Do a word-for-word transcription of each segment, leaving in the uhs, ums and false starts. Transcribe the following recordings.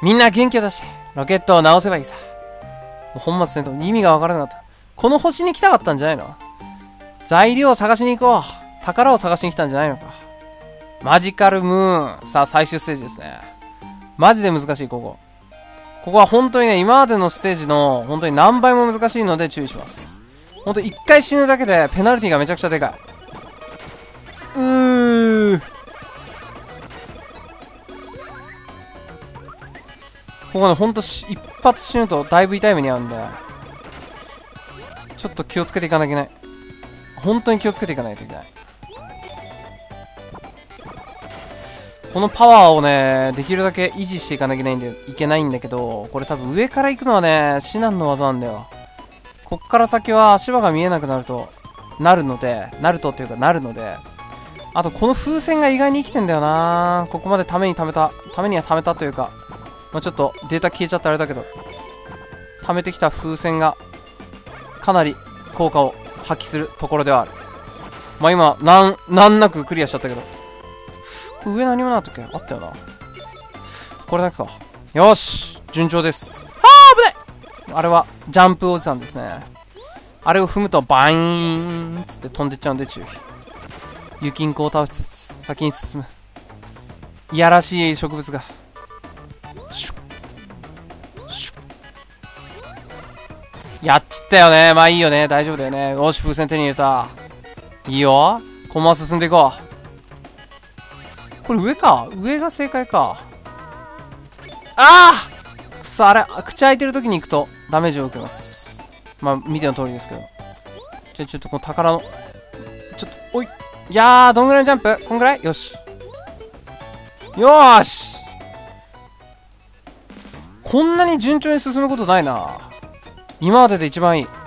みんな元気を出して、ロケットを直せばいいさ。本末転倒、意味がわからなかった。この星に来たかったんじゃないの？材料を探しに行こう。宝を探しに来たんじゃないのか。マジカルムーン。さあ、最終ステージですね。マジで難しい、ここ。ここは本当にね、今までのステージの本当に何倍も難しいので注意します。本当一回死ぬだけでペナルティがめちゃくちゃでかい。うー。ここね、ほんと一発死ぬとだいぶ痛い目に遭うんで、ちょっと気をつけていかなきゃいけない。本当に気をつけていかないといけない。このパワーをね、できるだけ維持していかなきゃいけないんで、いけないんだけど、これ多分上から行くのはね、至難の技なんだよ。こっから先は足場が見えなくなると、なるので、なるとっていうかなるので、あとこの風船が意外に生きてんだよな。ここまでために貯めた、ためには貯めたというか、まあ、ちょっとデータ消えちゃってあれだけど、貯めてきた風船が、かなり効果を発揮するところではある。まあ今、なん、なんなくクリアしちゃったけど。上何もなかったっけ？あったよな。これだけか。よし！順調です。はぁ危ない！あれは、ジャンプおじさんですね。あれを踏むと、バイーンつって飛んでっちゃうんで注意。雪んこを倒しつつ、先に進む。いやらしい植物が。シュッ。シュッ。やっちったよね。まあいいよね。大丈夫だよね。よし、風船手に入れた。いいよ。このまま進んでいこう。これ上か。上が正解か。ああくそ、あれ、口開いてる時に行くとダメージを受けます。まあ、見ての通りですけど。じゃあちょっとこの宝の、ちょっと、おい。いやー、どんぐらいのジャンプ？こんぐらい？よし。よーし！こんなに順調に進むことないな。今までで一番いい。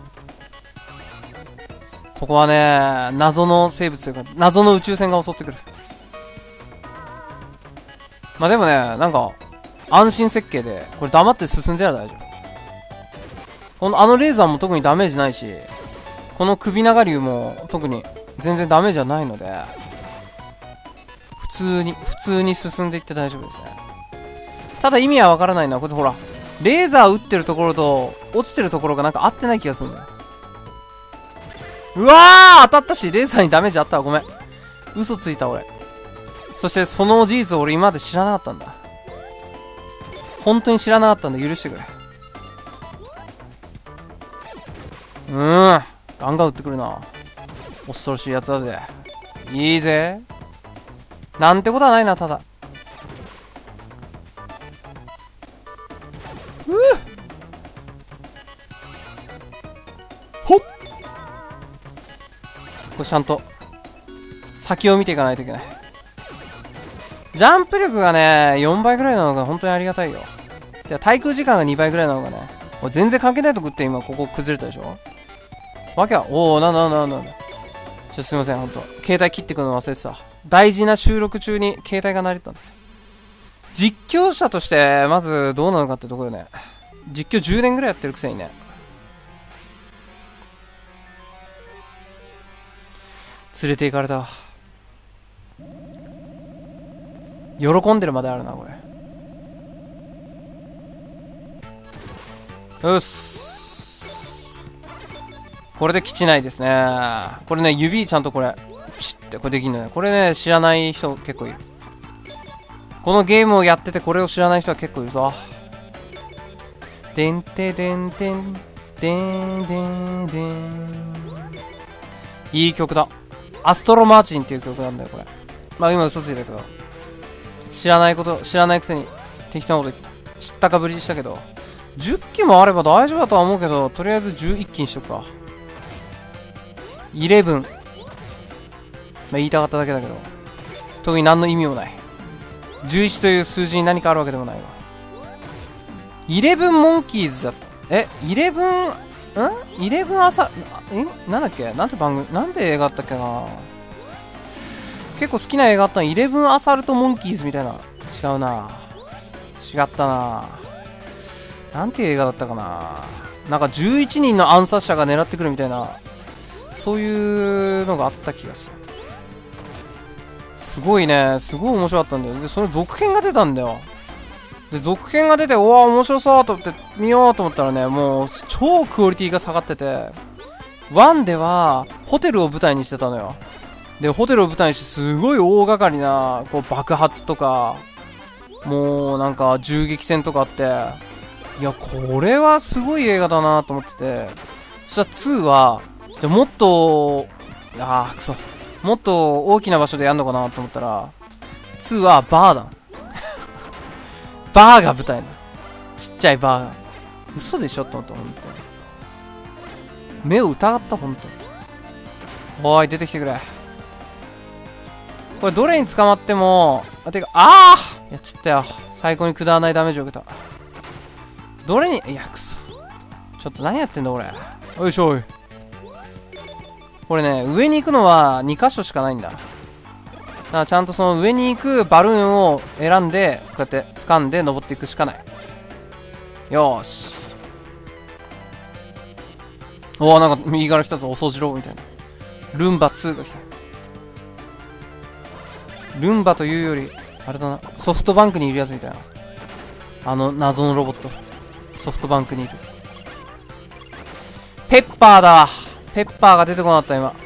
ここはね、謎の生物というか、謎の宇宙船が襲ってくる。まあでもね、なんか、安心設計で、これ黙って進んでは大丈夫。この、あのレーザーも特にダメージないし、この首長竜も特に全然ダメージはないので、普通に、普通に進んでいって大丈夫ですね。ただ意味はわからないのは、こいつほら、レーザー撃ってるところと、落ちてるところがなんか合ってない気がするんだよ。うわー当たったし、レーザーにダメージあったわ、ごめん。嘘ついた俺。そしてその事実を俺今まで知らなかったんだ。本当に知らなかったんで許してくれ。うーん。ガンガン撃ってくるな。恐ろしいやつだぜ。いいぜ。なんてことはないな、ただ。うぅほっこれちゃんと、先を見ていかないといけない。ジャンプ力がね、よんばいぐらいなのが本当にありがたいよ。で、滞空時間がにばいぐらいなのがね、これ全然関係ないとこって今ここ崩れたでしょ。わけは、おー、なんだなんだなんだ。ちょっとすいません、ほんと。携帯切ってくるの忘れてた。大事な収録中に携帯が鳴りったんだ。実況者として、まずどうなのかってところよね。実況じゅうねんぐらいやってるくせにね。連れて行かれた。喜んでるまであるな、これ。よっす。これで基地内ですね。これね、指ちゃんとこれ、ピシッてこれできんのね。これね、知らない人結構いる。このゲームをやっててこれを知らない人は結構いるぞ。でんてでんてん、でんでんでん。いい曲だ。アストロマーチンっていう曲なんだよ、これ。まあ今嘘ついたけど。知らないこと、知らないくせに適当なこと言った。知ったかぶりしたけど。じゅっきもあれば大丈夫だとは思うけど、とりあえずじゅういっきにしとくか。じゅういち。まあ言いたかっただけだけど。特に何の意味もない。じゅういちという数字に何かあるわけでもないわ。じゅういちモンキーズだった。え、じゅういち、ん ?じゅういち 朝、えなんだっけなんて番組、なんで映画あったっけな。結構好きな映画あったの。じゅういちアサルトモンキーズみたいな。違うな。違ったな。なんていう映画だったかな。なんかじゅういちにんの暗殺者が狙ってくるみたいな、そういうのがあった気がする。すごいね。すごい面白かったんだよ。で、その続編が出たんだよ。 で、続編が出て、うわ、面白そうと思って見ようと思ったらね、もう、超クオリティが下がってて、ワンでは、ホテルを舞台にしてたのよ。で、ホテルを舞台にして、すごい大掛かりな、こう、爆発とか、もう、なんか、銃撃戦とかあって、いや、これはすごい映画だなと思ってて、そしたらツーは、じゃ、もっと、あー、くそ。もっと大きな場所でやんのかなと思ったら、ツーはバーだ。バーが舞台な。ちっちゃいバーが。嘘でしょと思った、ほんと。目を疑った、ほんと。おーい、出てきてくれ。これどれに捕まっても、あ、てか、あーやっちったよ。最高にくだらないダメージを受けた。どれに、いや、くそ。ちょっと何やってんだ、俺。よいしょい。これね、上に行くのはに箇所しかないんだ。だからちゃんとその上に行くバルーンを選んで、こうやって掴んで登っていくしかない。よーし。おー、なんか右から来たぞ、お掃除ロボみたいな。ルンバツーが来た。ルンバというより、あれだな、ソフトバンクにいるやつみたいな。あの謎のロボット。ソフトバンクにいる。ペッパーだ。ペッパーが出てこなかった今。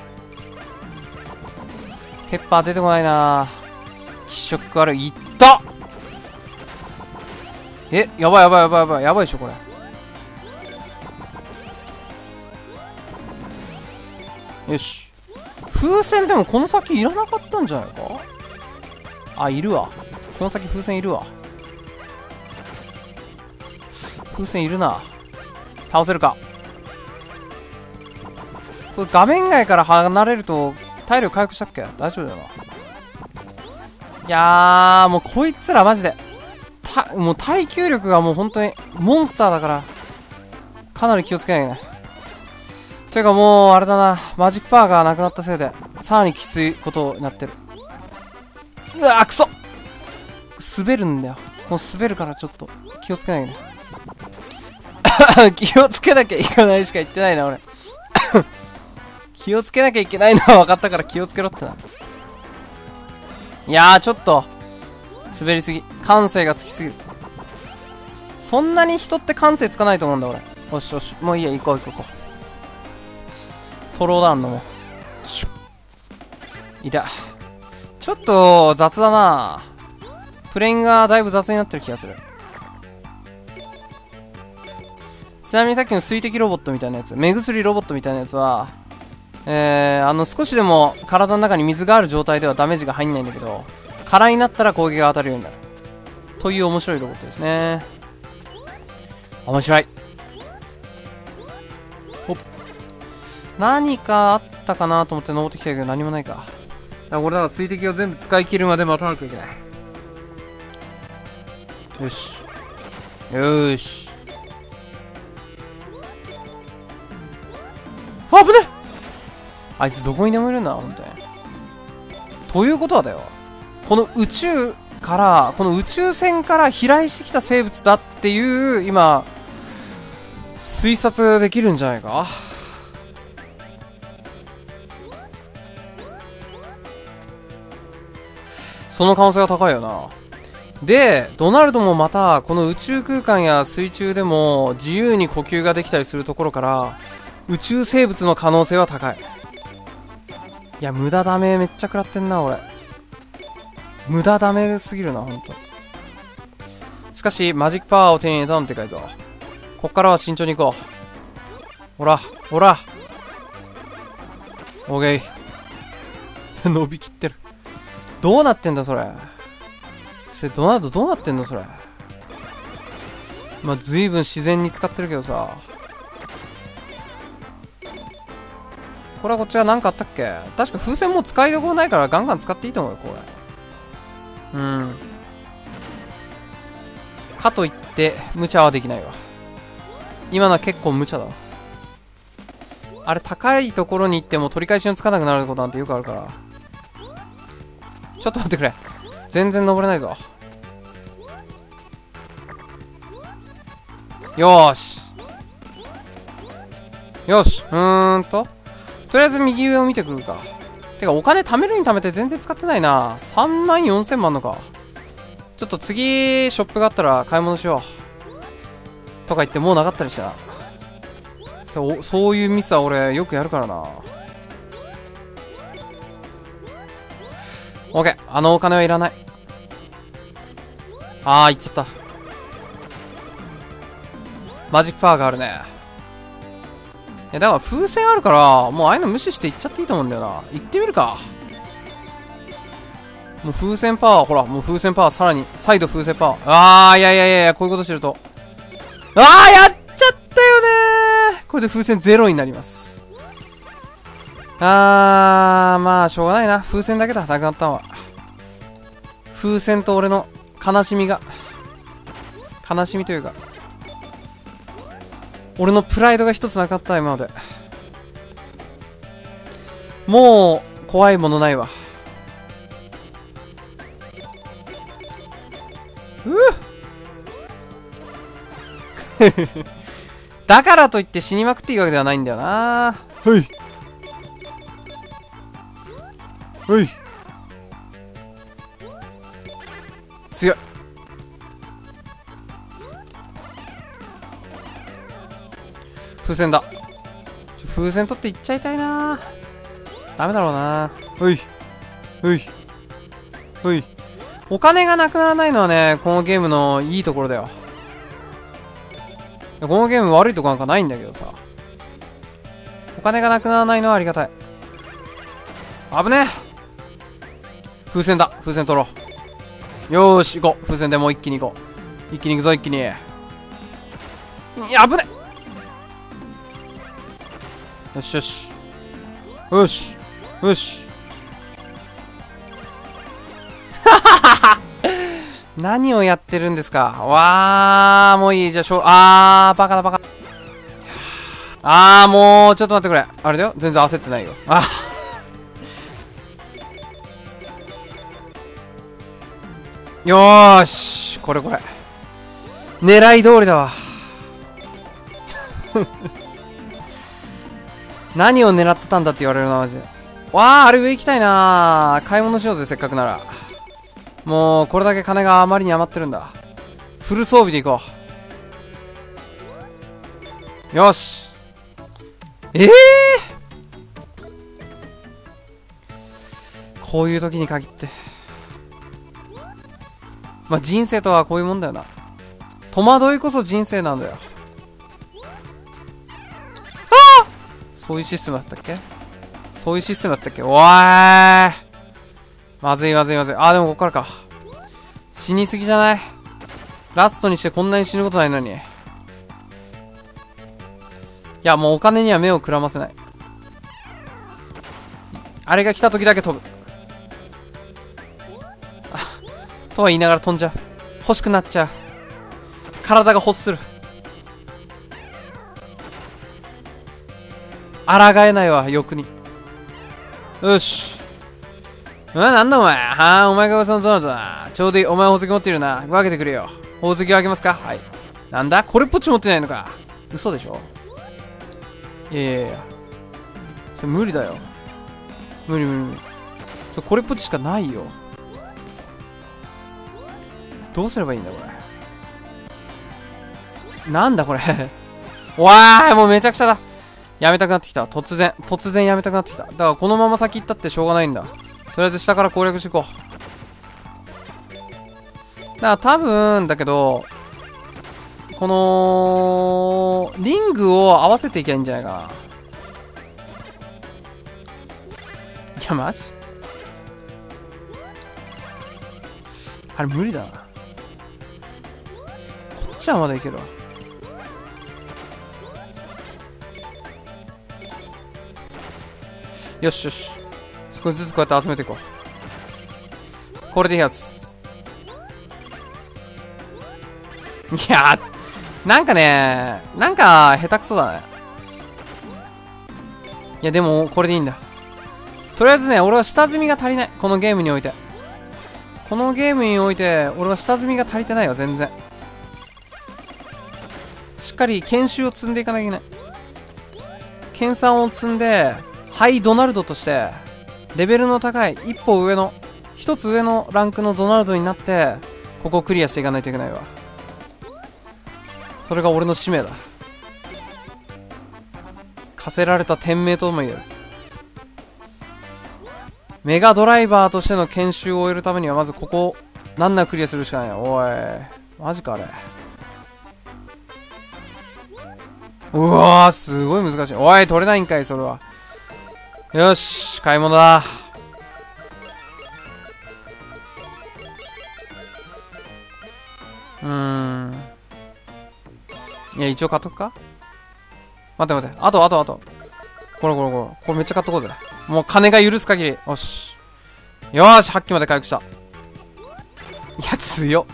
ペッパー出てこないな。気色悪い。いったえ、やばいやばいやばいやばい。やばいでしょこれ。よし。風船でもこの先いらなかったんじゃないか。あ、いるわ。この先風船いるわ。風船いるな。倒せるか。これ画面外から離れると体力回復したっけ。大丈夫だよな。いやー、もうこいつらマジでたもう耐久力がもう本当にモンスターだからかなり気をつけないとね。というかもうあれだな、マジックパワーがなくなったせいでさらにきついことになってる。うわー、くそ滑るんだよ。もう滑るからちょっと気をつけないね。気をつけなきゃいけないしか言ってないな俺。気をつけなきゃいけないのは分かったから気をつけろってな。いやーちょっと滑りすぎ、感性がつきすぎる。そんなに人って感性つかないと思うんだ俺。よしよし、もういいや、行こう行こう行こう。トローダウンのもシュッいた。ちょっと雑だな。プレインがだいぶ雑になってる気がする。ちなみにさっきの水滴ロボットみたいなやつ、目薬ロボットみたいなやつは、えー、あの少しでも体の中に水がある状態ではダメージが入んないんだけど、空になったら攻撃が当たるようになるという面白いロボットですね。面白い。ほっ、何かあったかなと思って登ってきたけど何もないか。これだから水滴を全部使い切るまで待たなきゃいけない。よしよーし。あぶね。あいつどこにでもいるんだ、本当に。ということはだよ、この宇宙からこの宇宙船から飛来してきた生物だっていう今推察できるんじゃないか。その可能性が高いよな。でドナルドもまたこの宇宙空間や水中でも自由に呼吸ができたりするところから宇宙生物の可能性は高い。いや無駄ダメめっちゃ食らってんな俺。無駄ダメすぎるなほんと。しかしマジックパワーを手に入れたのでかいぞ。こっからは慎重に行こう。ほらほらオーケー。伸びきってる。どうなってんだそれ。それドナルドどうなってんのそれ。まあ随分自然に使ってるけどさ。これはこっちは何かあったっけ。確か風船もう使いどころないからガンガン使っていいと思うよこれ。うん。かといって無茶はできないわ。今のは結構無茶だわ。あれ高いところに行っても取り返しのつかなくなることなんてよくあるから。ちょっと待ってくれ。全然登れないぞ。よーしよーし。うーんととりあえず右上を見てくるか。てかお金貯めるに貯めて全然使ってないな。さんまんよんせんもあんのか。ちょっちょっと次、ショップがあったら買い物しよう。とか言ってもうなかったりしたな。そう、そういうミスは俺よくやるからな。オッケー。あのお金はいらない。あー、いっちゃった。マジックパワーがあるね。いや、だから風船あるから、もうああいうの無視していっちゃっていいと思うんだよな。行ってみるか。もう風船パワー、ほら、もう風船パワーさらに、再度風船パワー。あー、いやいやいやいや、こういうことしてると。あー、やっちゃったよねー。これで風船ゼロになります。あー、まあ、しょうがないな。風船だけだ、なくなったのは。風船と俺の悲しみが、悲しみというか、俺のプライドが一つなかった、今まで。もう、怖いものないわ。うぅだからといって死にまくっていいわけではないんだよな。はい。はい。強い。風船だ。ちょ風船取っていっちゃいたいな。ダメだろうな。ほい。ほい。ほい。お金がなくならないのはね、このゲームのいいところだよ。このゲーム悪いとこなんかないんだけどさ。お金がなくならないのはありがたい。危ねえ。風船だ。風船取ろう。よーし、行こう。風船でもう一気に行こう。一気に行くぞ、一気に。いや、危ねえ。よしよし。よし。よし。何をやってるんですか。わー、もういい。じゃあ、しょう、あー、バカだバカ。あー、もう、ちょっと待ってくれ。あれだよ。全然焦ってないよ。あよーし。これこれ。狙い通りだわ。何を狙ってたんだって言われるな、マジで。わー、あれ上行きたいなー。買い物しようぜ、せっかくなら。もう、これだけ金があまりに余ってるんだ。フル装備で行こう。よし。ええー、こういう時に限って。まあ、人生とはこういうもんだよな。戸惑いこそ人生なんだよ。ああ、そういうシステムだったっけ。そういうシステムだったっけ。おーい。まずいまずいまずい。あー、でもこっからか。死にすぎじゃない。ラストにしてこんなに死ぬことないのに。いや、もうお金には目をくらませない。あれが来た時だけ飛ぶ。とは言いながら飛んじゃう。欲しくなっちゃう。体が欲する。抗えないわ、欲に。よし。うわ、なんだお前。はあ、お前が噂のドーナツだ。ちょうどいい。お前宝石持ってるな。分けてくれよ。宝石をあげますか。はい。なんだこれっぽっち持ってないのか。嘘でしょ。いやいやいや。それ無理だよ。無理無理無理。それこれっぽっちしかないよ。どうすればいいんだこれ。なんだこれ。わー、もうめちゃくちゃだ。やめたくなってきた。突然。突然やめたくなってきた。だからこのまま先行ったってしょうがないんだ。とりあえず下から攻略していこう。だから多分だけど、このリングを合わせていけばいいんじゃないかな。いやマジあれ無理だな。こっちはまだいけるわ。よしよし、少しずつこうやって集めていこう。これでいいやつ。いやー、なんかね、なんか下手くそだね。いやでもこれでいいんだ。とりあえずね、俺は下積みが足りない。このゲームにおいて。このゲームにおいて、俺は下積みが足りてないよ、全然。しっかり研修を積んでいかなきゃいけない。研鑽を積んで、ハイドナルドとして、レベルの高い、一歩上の、一つ上のランクのドナルドになって、 ここをクリアしていかないといけないわ。それが俺の使命だ。課せられた天命とも言える。メガドライバーとしての研修を終えるためにはまずここを難なくクリアするしかない。おいマジかあれ。うわーすごい難しい。おい取れないんかいそれは。よし買い物だ。うーんいや一応買っとくか。待って待って、あとあとあとこれこれこれこれめっちゃ買っとこうぜ。もう金が許す限り。よしよーしはっきまで回復した。いや強っ。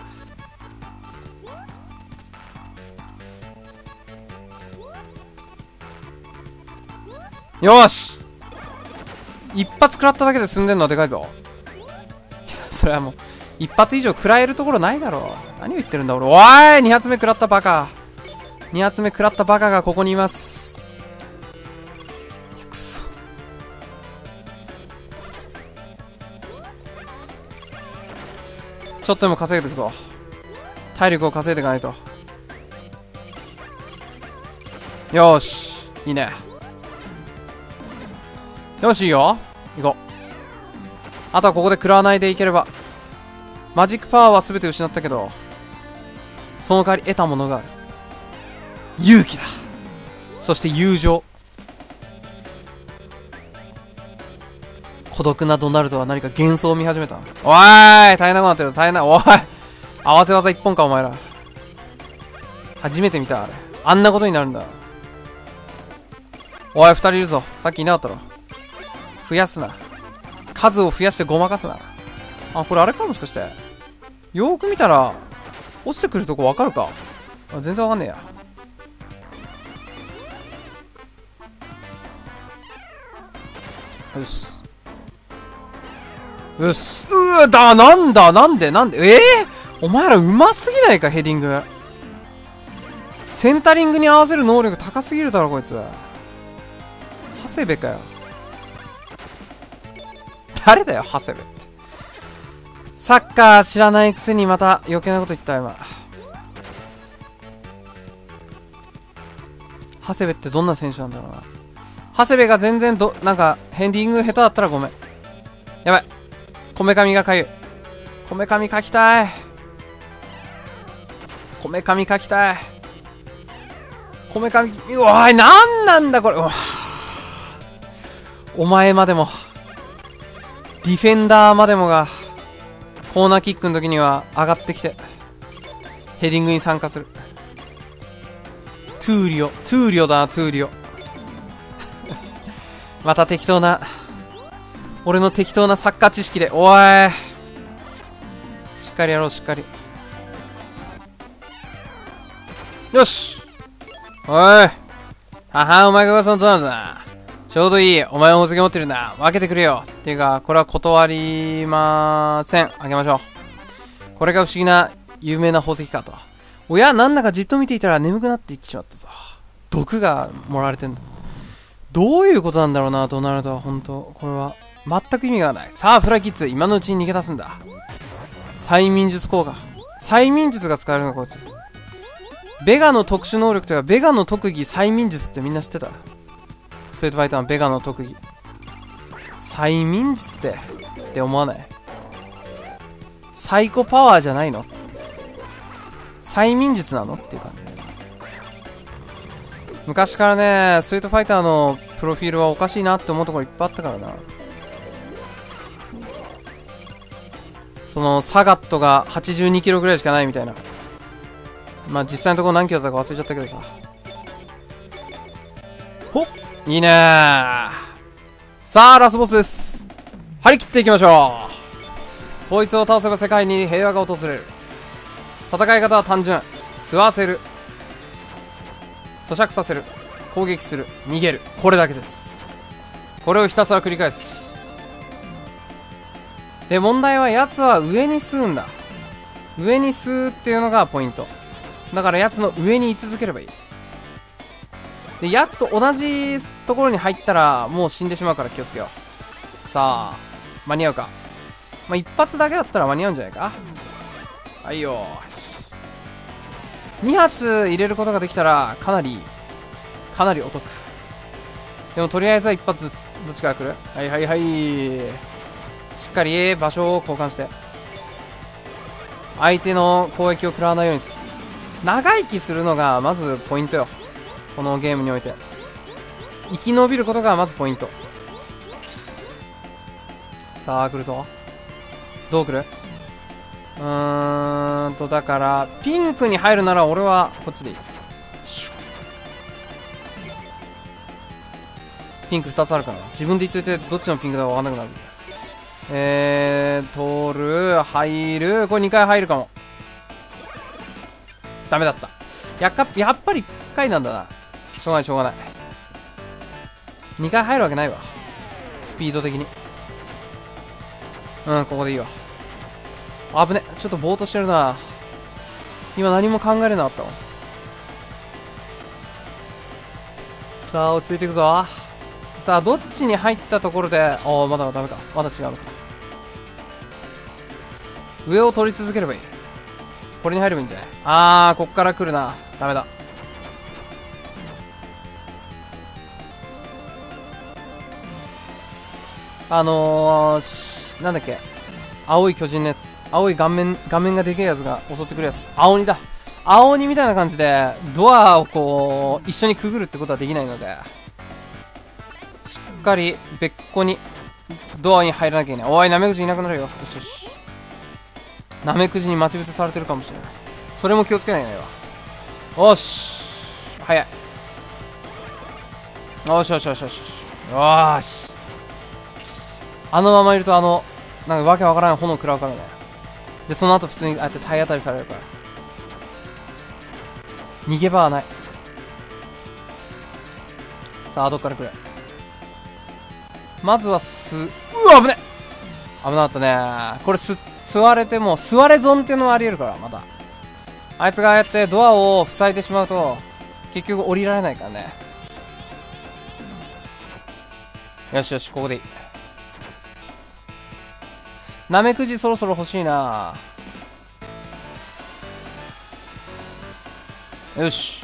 よーし一発食らっただけで済んでんのはでかいぞ。それはもう一発以上食らえるところないだろう。何を言ってるんだ俺。おーい二発目食らったバカ。二発目食らったバカがここにいます。くそ。ちょっとでも稼いでいくぞ。体力を稼いでいかないと。よーしいいね。よしいいよ行こう。あとはここで食らわないでいければ。マジックパワーは全て失ったけどその代わり得たものがある。勇気だ。そして友情。孤独なドナルドは何か幻想を見始めた。おーい大変なことなってる。大変な。おい合わせ技一本かお前ら。初めて見たあれ。あんなことになるんだ。おい二人いるぞ。さっきいなかったろ。増やすな。数を増やしてごまかすな。あこれあれかもしかして。よーく見たら落ちてくるとこわかるか。あ全然わかんねえや。よしよし。うーだなんだなんでなんでええー、お前らうますぎないかヘディング。センタリングに合わせる能力高すぎるだろこいつ。長谷部かよ。誰だよ長谷部って。サッカー知らないくせにまた余計なこと言った今。長谷部ってどんな選手なんだろうな。長谷部が全然どなんかヘディング下手だったらごめん。やばいこめかみがかゆい。こめかみかきたい。こめかみかきたい。こめかみうわーいなんなんだこれ。お前までもディフェンダーまでもがコーナーキックの時には上がってきてヘディングに参加する。トゥーリオトゥーリオだなトゥーリオまた適当な俺の適当なサッカー知識で。おいしっかりやろうしっかり。よしおいははお前がそのとなんだ。ちょうどいいお前もお告げ持ってるんだ。分けてくれよ。っていうかこれは断りません。あげましょう。これが不思議な有名な宝石かと。おやなんだかじっと見ていたら眠くなってきちまったぞ。毒が盛られてんの。どういうことなんだろうなドナルドは。本当これは全く意味がない。さあフライキッズ今のうちに逃げ出すんだ。催眠術効果。催眠術が使えるのこいつ。ベガの特殊能力というかベガの特技催眠術ってみんな知ってた。ストリートファイターのベガの特技催眠術でって思わない？サイコパワーじゃないの？催眠術なのっていう感じ。昔からねストリートファイターのプロフィールはおかしいなって思うところいっぱいあったからな。そのサガットがはちじゅうにキロぐらいしかないみたいな。まあ実際のところ何キロだったか忘れちゃったけどさ。ほっいいねー。さあラスボスです。張り切っていきましょう。こいつを倒せば世界に平和が訪れる。戦い方は単純。吸わせる、咀嚼させる、攻撃する、逃げる、これだけです。これをひたすら繰り返す。で問題はやつは上に吸うんだ。上に吸うっていうのがポイントだからやつの上に居続ければいい。でやつと同じところに入ったらもう死んでしまうから気をつけよう。さあ間に合うか。まあ、一発だけだったら間に合うんじゃないか。 はいよー。に発入れることができたらかなりかなりお得。でもとりあえずはいっ発ずつどっちから来る。はいはいはい、しっかり場所を交換して相手の攻撃を食らわないようにする。長生きするのがまずポイントよ、このゲームにおいて。生き延びることがまずポイント。さあ来るぞ。どう来る。うーんとだからピンクに入るなら俺はこっちでいい。ピンクふたつあるからな。自分で言っといてどっちのピンクだか分かんなくなる。えー、通る入る。これにかい入るかも。ダメだった。やっかやっぱりいっかいなんだな。しょうがないしょうがない。にかい入るわけないわ、スピード的に。うん、ここでいいわ。危ね、ちょっとぼーっとしてるな。今何も考えれなかったわ。さあ落ち着いていくぞ。さあどっちに入ったところで、ああまだダメか、まだ違うのか。上を取り続ければいい。これに入ればいいんじゃない。あーこっから来るな。ダメだ。あのー、なんだっけ、青い巨人のやつ、青い顔面顔面がでけえやつが襲ってくるやつ、青鬼だ。青鬼みたいな感じでドアをこう一緒にくぐるってことはできないので、しっかり別個にドアに入らなきゃいけない。おいナメクジいなくなるよ。よしよし、ナメクジに待ち伏せされてるかもしれない。それも気をつけないといけないわ。おし早い。よしよしよしよしよしよーし。あのままいるとあのなんかわけわからない炎食らうからね。でその後普通にああやって体当たりされるから、逃げ場はない。さあどっから来る。まずはすうわ危ね危なかったね。これす座れても座れ損っていうのはありえるから。またあいつがああやってドアを塞いでしまうと結局降りられないからね。よしよしここでいい。ナメクジそろそろ欲しいな。よし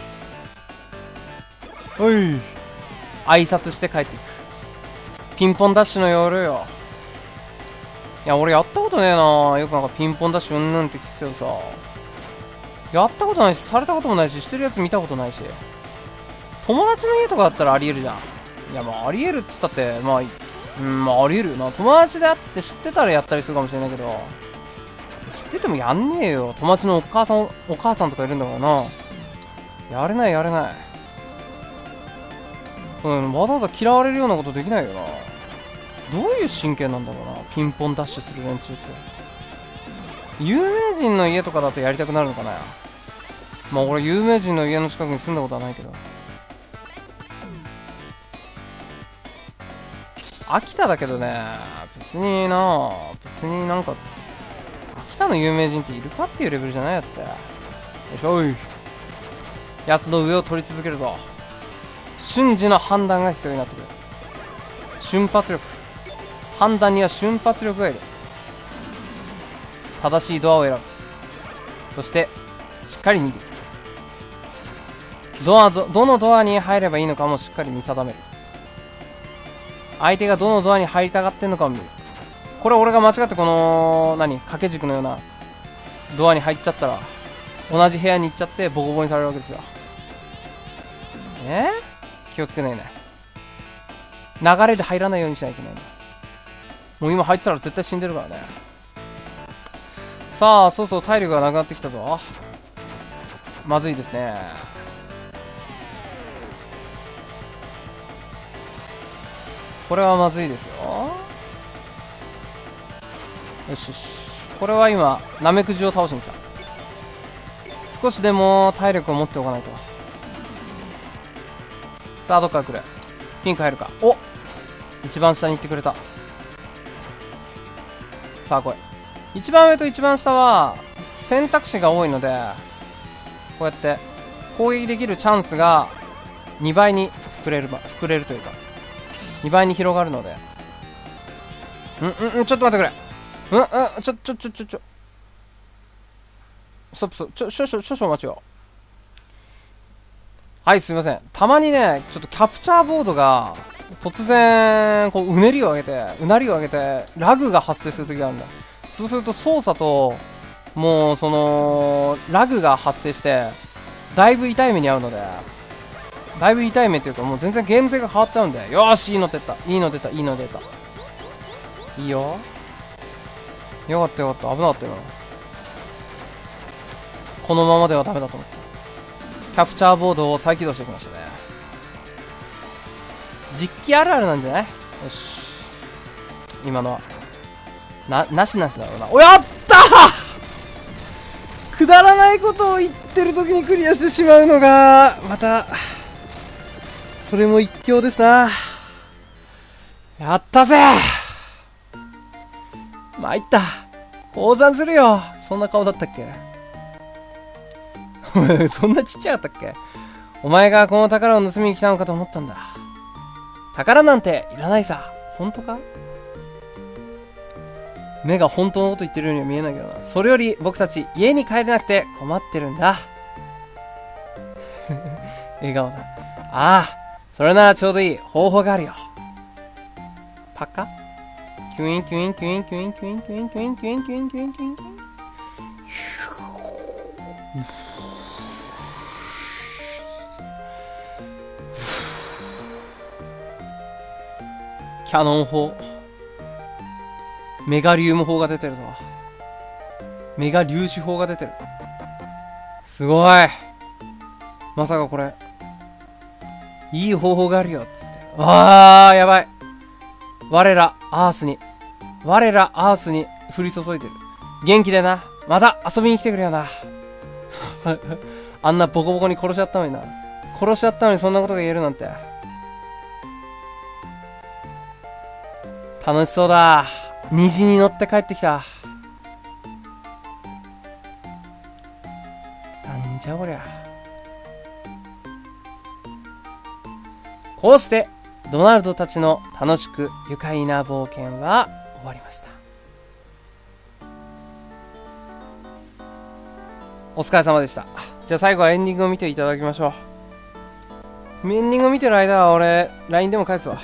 おい挨拶して帰っていく。ピンポンダッシュの夜よ。いや俺やったことねえな。よくなんかピンポンダッシュうんぬんって聞くけどさ、やったことないしされたこともないししてるやつ見たことないし、友達の家とかだったらありえるじゃん。いやまあありえるっつったってまあうんまあありえるよな。友達であって知ってたらやったりするかもしれないけど、知っててもやんねえよ。友達のお母さんお母さんとかいるんだからな。やれないやれない。そう、わざわざ嫌われるようなことできないよな。どういう神経なんだろうな、ピンポンダッシュする連中って。有名人の家とかだとやりたくなるのかな。まあ俺有名人の家の近くに住んだことはないけど、秋田だけどね、別にな別になんか秋田の有名人っているかっていうレベルじゃないやって。よいしょい、やつの上を取り続けるぞ。瞬時の判断が必要になってくる。瞬発力、判断には瞬発力がいる。正しいドアを選ぶ。そしてしっかり逃げる。ドア ど, どのドアに入ればいいのかもしっかり見定める。相手がどのドアに入りたがってんのかを見る。これ俺が間違ってこの何掛け軸のようなドアに入っちゃったら同じ部屋に行っちゃってボコボコにされるわけですよ。えー、気をつけないね。流れで入らないようにしないといけない。もう今入ってたら絶対死んでるからね。さあそうそう体力がなくなってきたぞ。まずいですね。これはまずいですよ。よしよし、これは今ナメクジを倒しに来た。少しでも体力を持っておかないと。さあどっから来る。ピンク入るか。お、一番下に行ってくれた。さあ来い。一番上と一番下は選択肢が多いので、こうやって攻撃できるチャンスがにばいに膨れる膨れるというかにばいに広がるので。うんうんうん、ちょっと待ってくれ。うんうん、ちょちょちょちょちょストップストップ。ちょ、少々、少々お待ちを。はい、すいません。たまにね、ちょっとキャプチャーボードが、突然、こう、うねりを上げて、うなりを上げて、ラグが発生するときがあるんだ。そうすると操作と、もう、その、ラグが発生して、だいぶ痛い目に遭うので、だいぶ痛い目っていうか、もう全然ゲーム性が変わっちゃうんで、よーし、いいの出た。いいの出た、いいの出た。いいよ。よかったよかった。危なかったよな。このままではダメだと思った。キャプチャーボードを再起動してきましたね。実機あるあるなんじゃない？よし。今のは。な、なしなしだろうな。お、やったー！くだらないことを言ってる時にクリアしてしまうのが、また、それも一興ですな。やったぜ！参った。降参するよ。そんな顔だったっけ？そんなちっちゃかったっけ？お前がこの宝を盗みに来たのかと思ったんだ。宝なんていらないさ。本当か？目が本当のこと言ってるようには見えないけどな。それより僕たち家に帰れなくて困ってるんだ。笑顔だ。ああ、それならちょうどいい方法があるよ。パカ？キュインキュインキュインキュインキュインキュインキュインキュインキュインキュインキュインキュイン。キャノン砲。メガリウム砲が出てるぞ。メガ粒子砲が出てる。すごい。まさかこれ、いい方法があるよ、つって。あー、やばい。我ら、アースに、我ら、アースに降り注いでる。元気でな。また遊びに来てくれよな。あんなボコボコに殺しちゃったのにな。殺しちゃったのにそんなことが言えるなんて。楽しそうだ。虹に乗って帰ってきた。なんじゃこりゃ。こうしてドナルドたちの楽しく愉快な冒険は終わりました。お疲れ様でした。じゃあ最後はエンディングを見ていただきましょう。エンディングを見てる間は俺 ライン でも返すわ。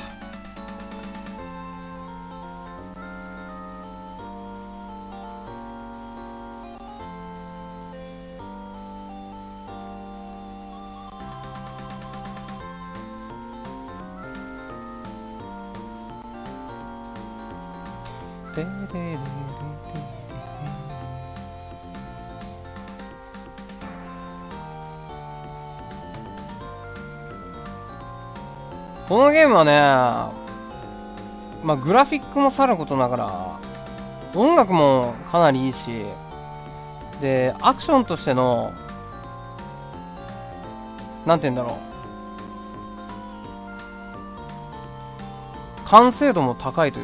このゲームはね、まあグラフィックもさることながら音楽もかなりいいし、でアクションとしてのなんて言うんだろう、完成度も高いという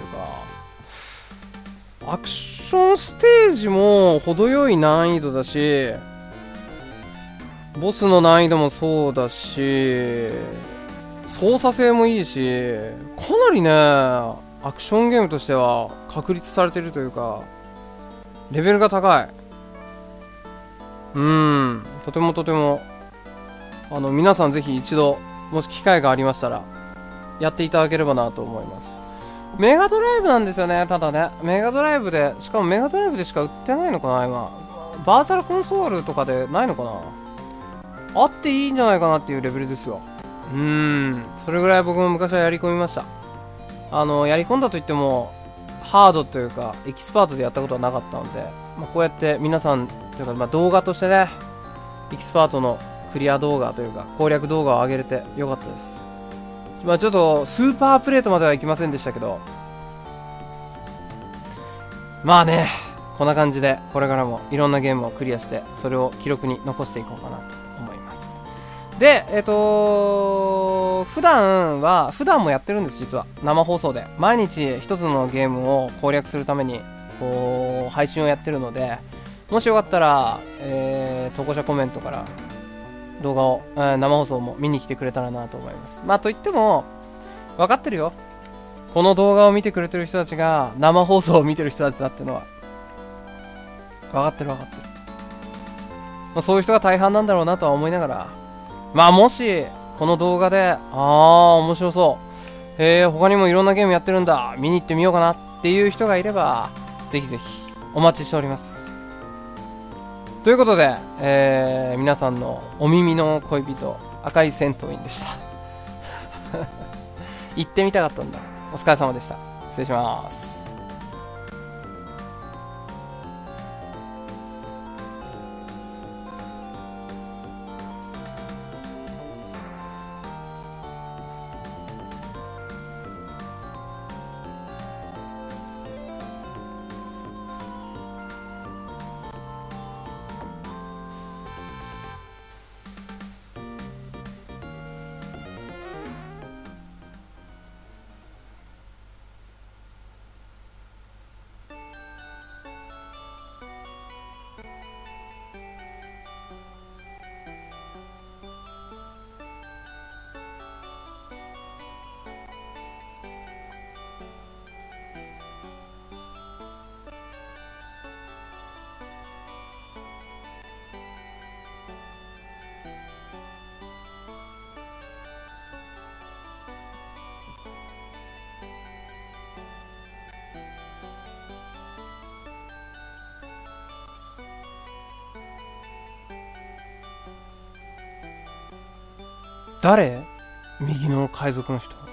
か、アクションステージも程よい難易度だし、ボスの難易度もそうだし、操作性もいいし、かなりね、アクションゲームとしては確立されてるというか、レベルが高い。うーん、とてもとても、あの、皆さんぜひ一度、もし機会がありましたら、やっていただければなと思います。メガドライブなんですよね、ただね。メガドライブで、しかもメガドライブでしか売ってないのかな、今。バーチャルコンソールとかでないのかな。あっていいんじゃないかなっていうレベルですよ。うーん、それぐらい僕も昔はやり込みました。あの、やり込んだといっても、ハードというか、エキスパートでやったことはなかったので、まあ、こうやって皆さん、というか、まあ、動画としてね、エキスパートのクリア動画というか、攻略動画を上げれてよかったです。まあ、ちょっと、スーパープレートまではいきませんでしたけど、まあね、こんな感じで、これからもいろんなゲームをクリアして、それを記録に残していこうかなと思います。で、えっと、普段は、普段もやってるんです、実は。生放送で。毎日一つのゲームを攻略するために、こう、配信をやってるので、もしよかったら、えー、投稿者コメントから動画を、えー、生放送も見に来てくれたらなと思います。まあ、といっても、分かってるよ。この動画を見てくれてる人たちが、生放送を見てる人たちだってのは。分かってる分かってる。 まあ、そういう人が大半なんだろうなとは思いながら、まあもし、この動画で、あー、面白そう。へえ、他にもいろんなゲームやってるんだ。見に行ってみようかなっていう人がいれば、ぜひぜひ、お待ちしております。ということで、えー、皆さんのお耳の恋人、赤い戦闘員でした。行ってみたかったんだ。お疲れ様でした。失礼します。誰？右の海賊の人。